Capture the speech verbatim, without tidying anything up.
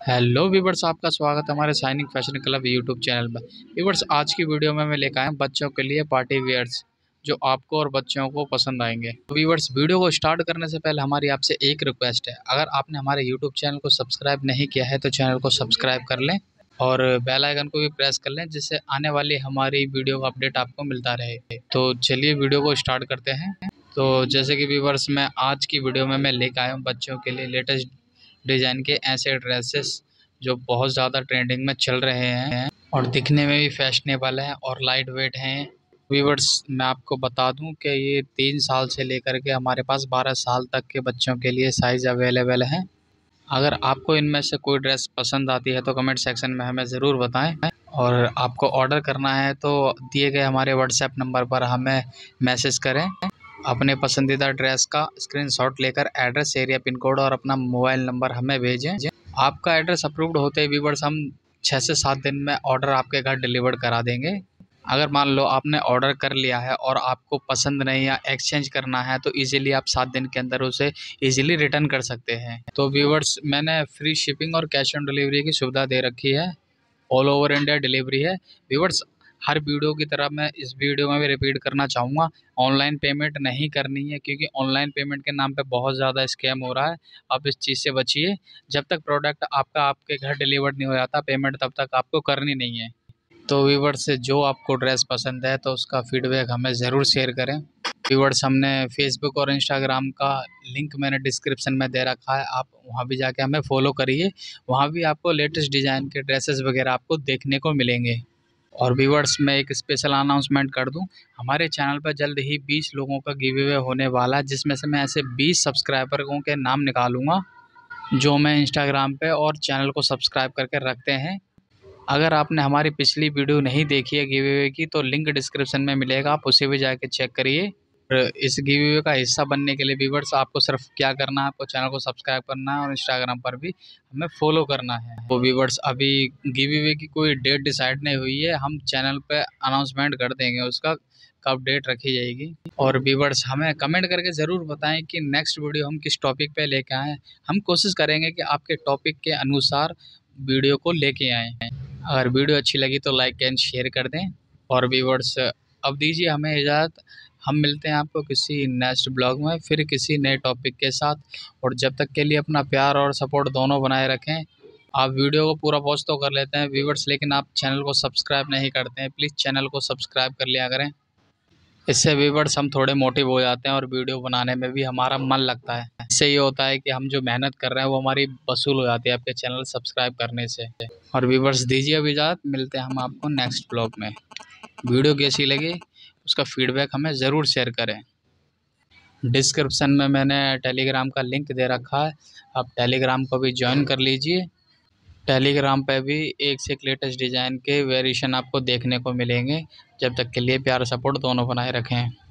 Hello viewers, आपका स्वागत है हमारे shining fashion club YouTube channel पर। वीवर्स, आज की वीडियो में मैं लेकर आया हूं बच्चों के लिए पार्टी वेयर्स जो आपको और बच्चों को पसंद आएंगे। वीवर्स, वीडियो को स्टार्ट करने से पहले हमारी आपसे एक रिक्वेस्ट है, अगर आपने हमारे यूट्यूब चैनल को सब्सक्राइब नहीं किया है तो चैनल को सब्सक्राइब कर लें और बेल आइकन को भी प्रेस कर लें, जिससे आने वाली हमारी वीडियो का अपडेट आपको मिलता रहे। तो चलिए वीडियो को स्टार्ट करते हैं। तो जैसे कि वीवर्स, मैं आज की वीडियो में मैं लेकर आया हूँ बच्चों के लिए लेटेस्ट डिज़ाइन के ऐसे ड्रेसेस जो बहुत ज़्यादा ट्रेंडिंग में चल रहे हैं और दिखने में भी फैशनेबल हैं और लाइट वेट हैं। वीवर्स, मैं आपको बता दूं कि ये तीन साल से लेकर के हमारे पास बारह साल तक के बच्चों के लिए साइज़ अवेलेबल हैं। अगर आपको इनमें से कोई ड्रेस पसंद आती है तो कमेंट सेक्शन में हमें ज़रूर बताएं और आपको ऑर्डर करना है तो दिए गए हमारे व्हाट्सएप नंबर पर हमें मैसेज करें। अपने पसंदीदा ड्रेस का स्क्रीनशॉट लेकर एड्रेस, एरिया, पिन कोड और अपना मोबाइल नंबर हमें भेजें। आपका एड्रेस अप्रूव्ड होते ही वीवर्स हम छः से सात दिन में ऑर्डर आपके घर डिलीवर करा देंगे। अगर मान लो आपने ऑर्डर कर लिया है और आपको पसंद नहीं या एक्सचेंज करना है तो इजीली आप सात दिन के अंदर उसे इजीली रिटर्न कर सकते हैं। तो व्यूवर्स, मैंने फ्री शिपिंग और कैश ऑन डिलीवरी की सुविधा दे रखी है। ऑल ओवर इंडिया डिलीवरी है। व्यूवर्स, हर वीडियो की तरह मैं इस वीडियो में भी रिपीट करना चाहूँगा, ऑनलाइन पेमेंट नहीं करनी है क्योंकि ऑनलाइन पेमेंट के नाम पे बहुत ज़्यादा स्कैम हो रहा है। आप इस चीज़ से बचिए। जब तक प्रोडक्ट आपका आपके घर डिलीवर नहीं हो जाता, पेमेंट तब तक आपको करनी नहीं है। तो व्यूवर्स, से जो आपको ड्रेस पसंद है तो उसका फीडबैक हमें ज़रूर शेयर करें। व्यूवर्स, हमने फेसबुक और इंस्टाग्राम का लिंक मैंने डिस्क्रिप्शन में दे रखा है, आप वहाँ भी जाके हमें फॉलो करिए। वहाँ भी आपको लेटेस्ट डिज़ाइन के ड्रेसेस वगैरह आपको देखने को मिलेंगे। और व्यूवर्स, मैं एक स्पेशल अनाउंसमेंट कर दूं, हमारे चैनल पर जल्द ही बीस लोगों का गिव अवे होने वाला है, जिसमें से मैं ऐसे बीस सब्सक्राइबरों के नाम निकालूंगा जो मैं इंस्टाग्राम पे और चैनल को सब्सक्राइब करके रखते हैं। अगर आपने हमारी पिछली वीडियो नहीं देखी है गिव अवे की तो लिंक डिस्क्रिप्शन में मिलेगा, आप उसे भी जाके चेक करिए। और इस गिव अवे का हिस्सा बनने के लिए व्यूवर्स आपको सिर्फ क्या करना है, आपको चैनल को सब्सक्राइब करना है और इंस्टाग्राम पर भी हमें फॉलो करना है। तो व्यूवर्स, अभी गिव अवे की कोई डेट डिसाइड नहीं हुई है, हम चैनल पे अनाउंसमेंट कर देंगे उसका कब डेट रखी जाएगी। और व्यूवर्स, हमें कमेंट करके ज़रूर बताएं कि नेक्स्ट वीडियो हम किस टॉपिक पे लेके आएँ। हम कोशिश करेंगे कि आपके टॉपिक के अनुसार वीडियो को लेके आएँ। अगर वीडियो अच्छी लगी तो लाइक एंड शेयर कर दें। और व्यूवर्स, अब दीजिए हमें इजाज़त। हम मिलते हैं आपको किसी नेक्स्ट ब्लॉग में फिर किसी नए टॉपिक के साथ। और जब तक के लिए अपना प्यार और सपोर्ट दोनों बनाए रखें। आप वीडियो को पूरा वॉच तो कर लेते हैं व्यूवर्स, लेकिन आप चैनल को सब्सक्राइब नहीं करते हैं। प्लीज़ चैनल को सब्सक्राइब कर लिया करें, इससे व्यूवर्स हम थोड़े मोटिव हो जाते हैं और वीडियो बनाने में भी हमारा मन लगता है। इससे ये होता है कि हम जो मेहनत कर रहे हैं वो हमारी वसूल हो जाती है आपके चैनल सब्सक्राइब करने से। और व्यूवर्स, दीजिए अब इजाज़त, मिलते हैं हम आपको नेक्स्ट ब्लॉग में। वीडियो कैसी लगी उसका फीडबैक हमें ज़रूर शेयर करें। डिस्क्रिप्शन में मैंने टेलीग्राम का लिंक दे रखा है, आप टेलीग्राम को भी ज्वाइन कर लीजिए। टेलीग्राम पे भी एक से एक लेटेस्ट डिज़ाइन के वेरिएशन आपको देखने को मिलेंगे। जब तक के लिए प्यार सपोर्ट दोनों बनाए रखें।